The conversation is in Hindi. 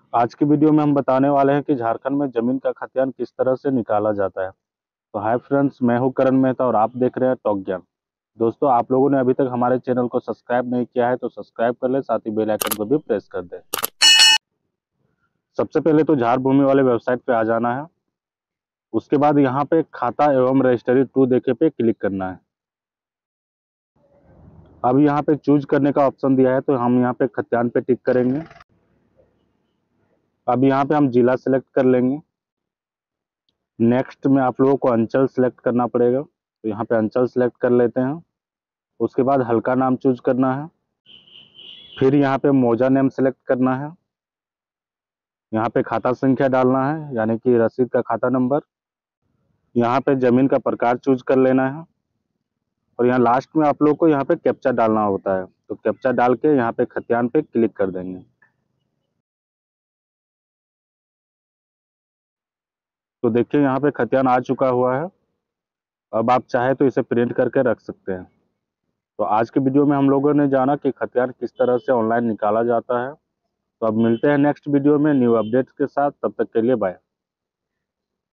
आज की वीडियो में हम बताने वाले हैं कि झारखंड में जमीन का खतियान किस तरह से निकाला जाता है। तो हाय फ्रेंड्स, मैं हूं करण मेहता और आप देख रहे हैं टॉक ज्ञान। दोस्तों, आप लोगों ने अभी तक हमारे चैनल को सब्सक्राइब नहीं किया है तो सब्सक्राइब कर ले, साथ ही बेल आइकन को भी प्रेस कर दें। सबसे पहले तो झार भूमि वाले वेबसाइट पे आ जाना है। उसके बाद यहाँ पे खाता एवं रजिस्ट्री टू देखे पे क्लिक करना है। अब यहाँ पे चूज करने का ऑप्शन दिया है तो हम यहाँ पे खतियान पे टिक करेंगे। अब यहाँ पे हम जिला सेलेक्ट कर लेंगे। नेक्स्ट में आप लोगों को अंचल सेलेक्ट करना पड़ेगा, तो यहाँ पे अंचल सेलेक्ट कर लेते हैं। उसके बाद हल्का नाम चूज करना है। फिर यहाँ पे मौजा नेम सेलेक्ट करना है। यहाँ पे खाता संख्या डालना है, यानी कि रसीद का खाता नंबर। यहाँ पे जमीन का प्रकार चूज कर लेना है और यहाँ लास्ट में आप लोग को यहाँ पे कैप्चा डालना होता है, तो कैप्चा डाल के यहाँ पे खतियान पे क्लिक कर देंगे। तो देखिए यहाँ पे खतियान आ चुका हुआ है। अब आप चाहे तो इसे प्रिंट करके रख सकते हैं। तो आज की वीडियो में हम लोगों ने जाना कि खतियान किस तरह से ऑनलाइन निकाला जाता है। तो अब मिलते हैं नेक्स्ट वीडियो में न्यू अपडेट्स के साथ। तब तक के लिए बाय।